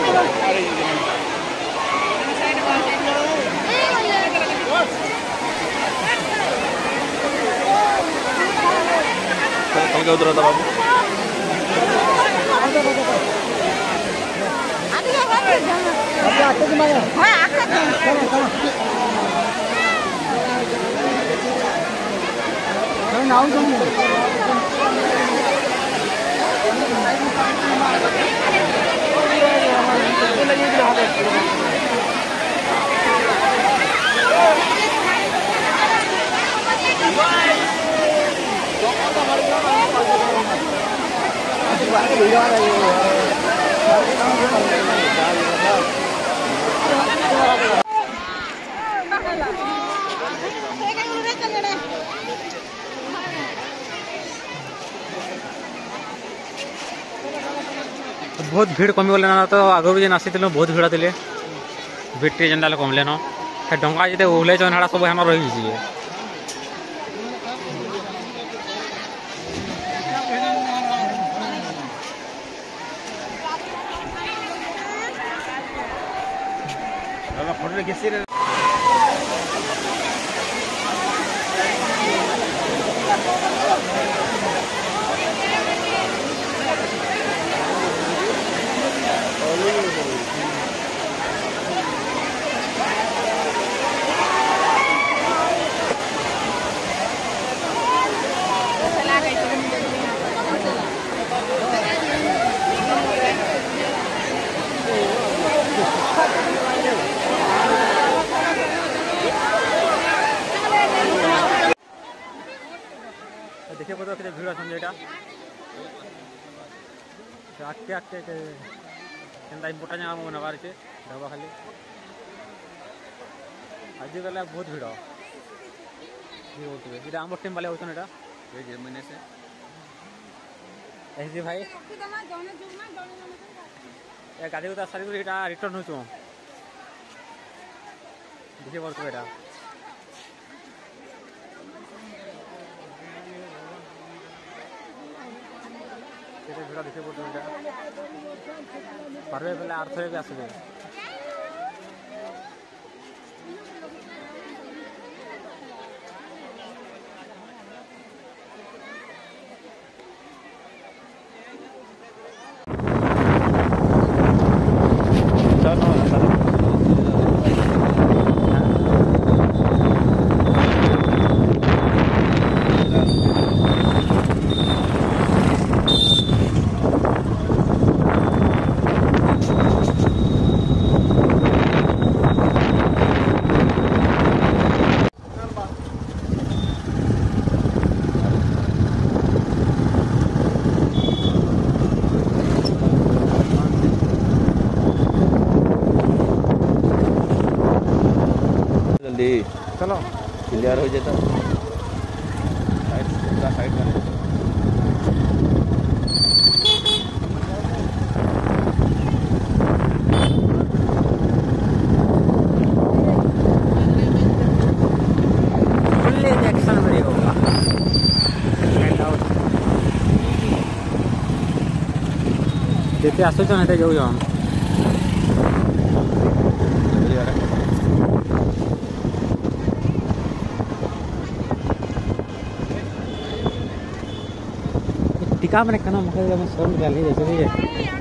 कल उधर था बाबू बहुत भीड़ कमी गले ना तो आगु जेन आसी बहुत भीड़ थे भीड़ टे जेनटा कमले न डंगा जिते ओह्लै हाड़ा सब हेन रही देखिए पता के भीड़ अच्छा यहाँ आगते आगते एंता इम्पोर्टां जगह नबार अच्छे ढाबा खाली आज गला बहुत भीड़ ये आम टीम वाले होता मैंने से ऐसे भाई गाड़ी उतार सारी रिटर्न हो देखिए पड़ो यहाँ ভিড় দেখে পড়তো এটা পারবে বলে আর থরে আসবে चलो क्लियर हो जाता साइड फुल एक्शन में होगा जेते आसुच ना जाऊ जाऊँ टीका मैंने खाना मखा शर्म डाली जैसे